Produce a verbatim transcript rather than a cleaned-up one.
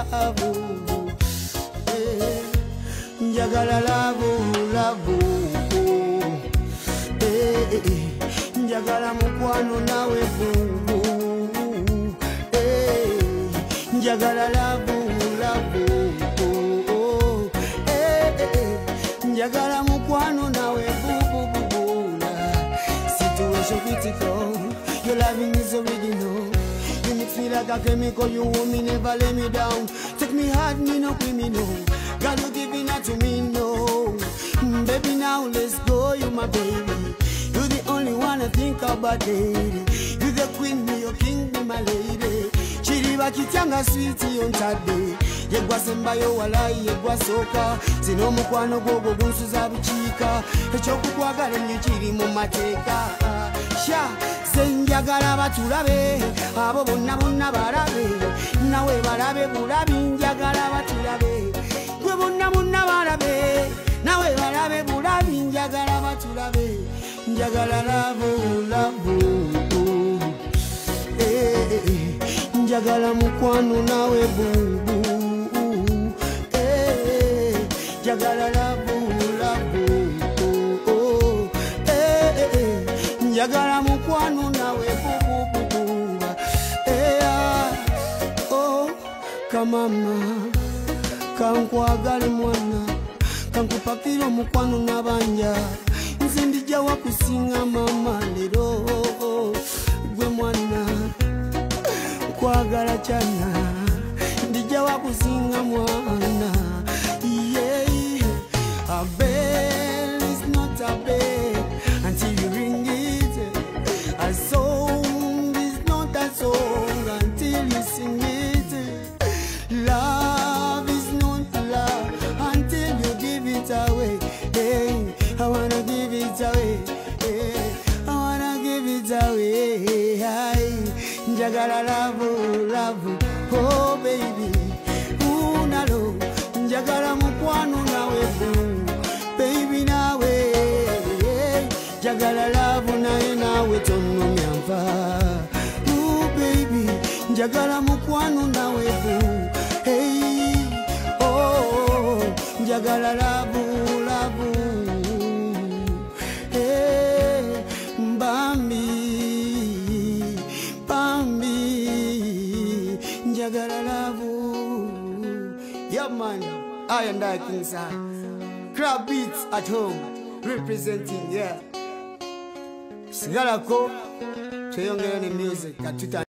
love. Eh, njagala love, love. Eh, eh, eh, njagala mukwano nawe boo. Eh, njagala love, love. Eh, eh, eh, njagala mukwano nawe boo, boo, boo. Situation critical, your loving is original. You mix me like a chemical, you want me, never let me down. Take me hard, me no criminal. God, you giving that to me, no. Mm, baby, now let's go, you my baby. You're the only one I think about, lady. You the queen, me your king, be my lady. Chiriba kitanga sweetie on Saturday. Yegwa sembayo walai, yegwa soka. Zino mukwano gogo gunsu za bichika. Echoku kwa gale nyechiri mumateka. Sha, senjagala batulabe. Abo bonna bonna barabe. Nawe barabe bulabi njagala batulabe. Gwe bonna bonna barabe. Nawe barabe bulabi njagala batulabe. Njagala lavo lavo. Eh eh eh. Njagala mukwano nawe bubu. Eh njagala lavo lavo. Eh eh njagala mukwano nawe bubu. Eh oh kamama kankwagala mwana kankupakira mukwano nabanja nze ndija wakusinga mama lero gwe mwana kwagala chana ndija wakusinga mwana yeah a bell is not a bell until you ring it, a song is not a song until you sing it, love is not love until you give it away. Hey, I wanna give it away. Hey, I wanna give it away. Hey, njagala love, love, oh baby, unalo. Njagala mukwano nawe boo, baby nawe. Hey, njagala love nae nawe tono myamva. Oh baby, njagala mukwano nawe boo. Hey, oh, njagala love, love. Hey, Bambi, Bambi, njagala love. Yeah man, I and I King San. Crab Beats at home, representing, yeah. Sigalako, Cheyongere music at